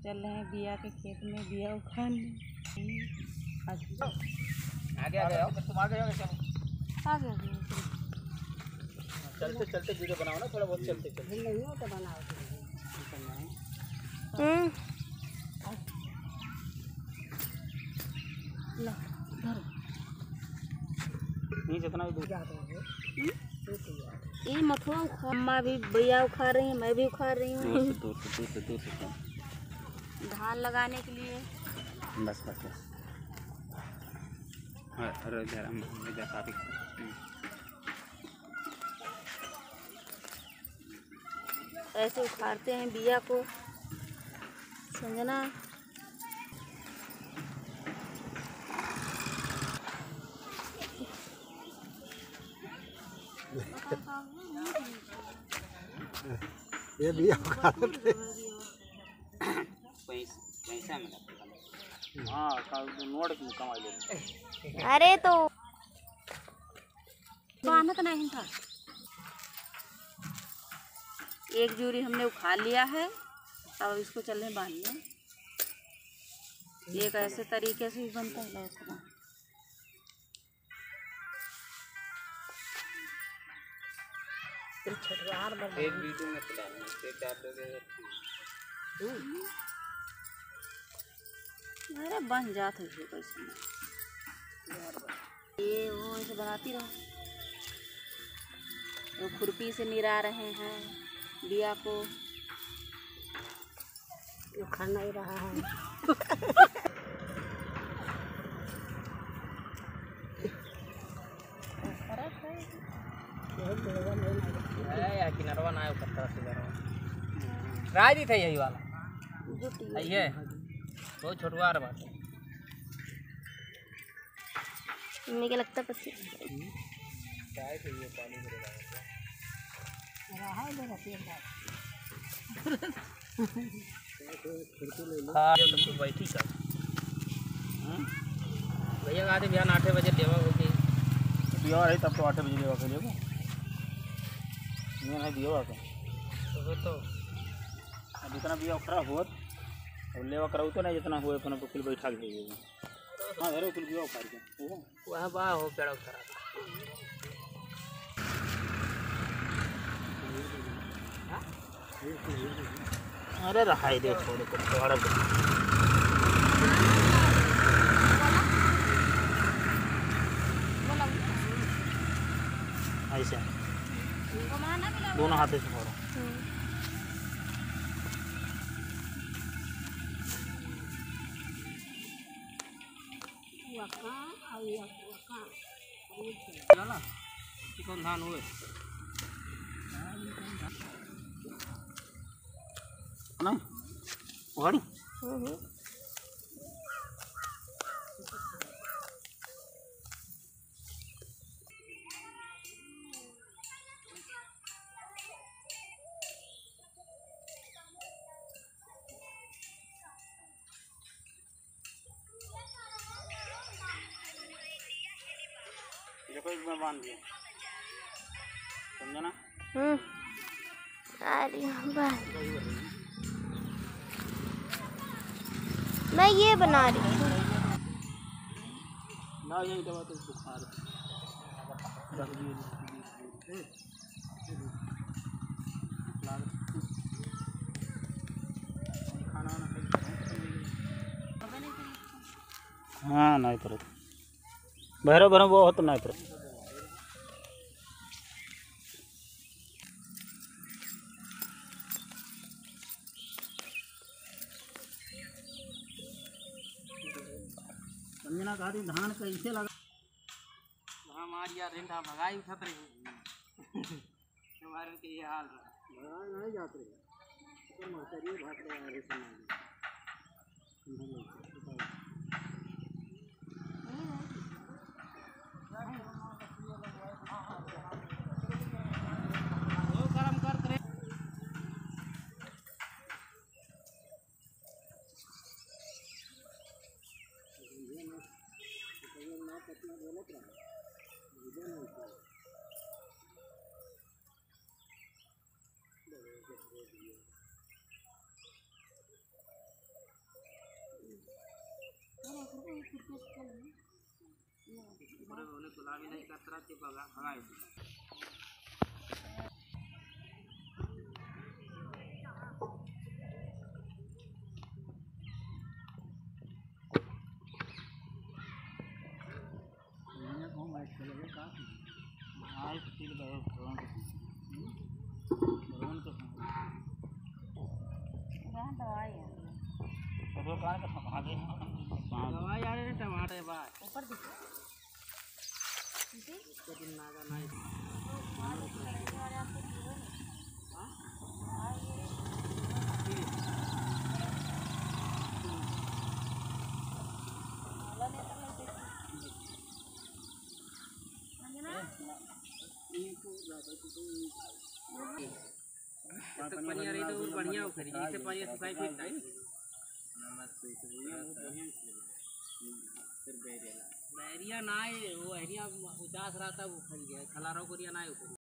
चल रहे हैं बिया के खेत में बिया उखाड़ने। आगे आ गए तुम आ गए आ गया चलते चलते वीडियो बनाओ ना थोड़ा बहुत चलते चलते नहीं हो तो बनाओ नहीं जितना भी दूर ये मथुआ अम्मा भी बिया उखाड़ रही है, मैं भी उखाड़ रही हूँ दूर से धान लगाने के लिए। बस अरे काफी ऐसे उखाड़ते हैं बिया को, संजना। ये बिया उखाड़ते पैसा मिला। हाँ नोट कमा ले। अरे तो आना तो नहीं था। एक जूरी हमने उखाड़ लिया है, अब इसको चल रहे बांधने। एक ऐसे तरीके से ही बनता है लौसना। एक वीडियो में अरे बन जाते है कैसे। ये वो ऐसे बनाती रहो। तो खुरपी से निरा रहे हैं बिया को, उखाड़ नहीं रहा है। किनारवा ना राजी थे यही वाला ये बहुत छोटवा बात है। मुझे लगता है पच्चीस बैठी कर भैया आते बिहान 8 बजे लेवा होगी बिया रही तब तो 8 बजे लेवा के लिए नहीं दिया तो जितना बिया खराब हुआ अब लेवा कराऊ तो नहीं जितना हुए अपना कुल बैठा के जाइएगा। हाँ घरे कुल बिया उखाड़ के वह बा हो पेड़ा खराब। अरे रहाई दे छोड़ को थोड़ा ऐसे दोनों हाथों से फोड़ो। कौन धान हुए नहीं उगाड़ी देखो इसमें बांध दिया समझा ना। मैं ये बना रही हूँ ना यही दवा तो बुखार हाँ नहीं पर भैरव भैरव वो तो नहीं पर संजना गाड़ी धान कैसे लगा वहाँ मार यार रेंडा भगाई उठत रही हमारे के ये हाल नहीं जाते तो मौसरी भाग रहे हैं गरम करते रहे। गुलाबी नहीं करता ते बघा भगाय आज फिर भगवान को दवाई है तो कान का खा दे दवाई आ रहे टमाटर बात ऊपर दिखे इसको दिन नागा नहीं पानी आ रही तो बढ़िया हो खरी जैसे पानी सफाई फिट है बैरिया ना है वो एरिया उदास रहा था वो खरी गया खलारों को रिया ना है